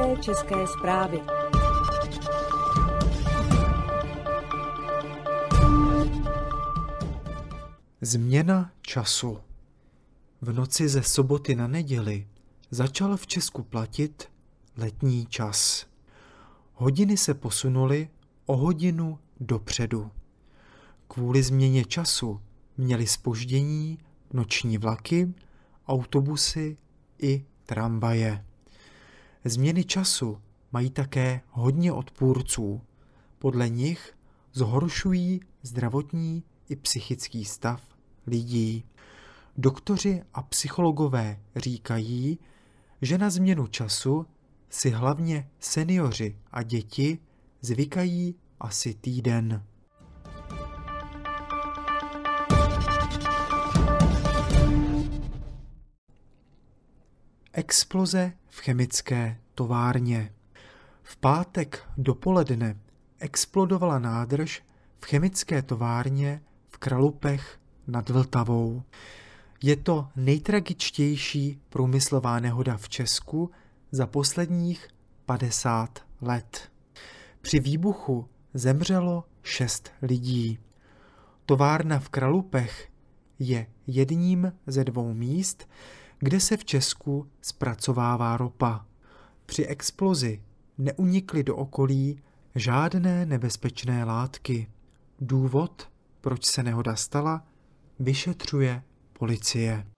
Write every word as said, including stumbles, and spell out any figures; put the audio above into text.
Nové české zprávy. Změna času. V noci ze soboty na neděli začal v Česku platit letní čas. Hodiny se posunuly o hodinu dopředu. Kvůli změně času měly zpoždění noční vlaky, autobusy i tramvaje. Změny času mají také hodně odpůrců. Podle nich zhoršují zdravotní i psychický stav lidí. Doktoři a psychologové říkají, že na změnu času si hlavně seniori a děti zvykají asi týden. Exploze v chemické továrně. V pátek dopoledne explodovala nádrž v chemické továrně v Kralupech nad Vltavou. Je to nejtragičtější průmyslová nehoda v Česku za posledních padesát let. Při výbuchu zemřelo šest lidí. Továrna v Kralupech je jedním ze dvou míst, kde se v Česku zpracovává ropa. Při explozi neunikly do okolí žádné nebezpečné látky. Důvod, proč se nehoda stala, vyšetřuje policie.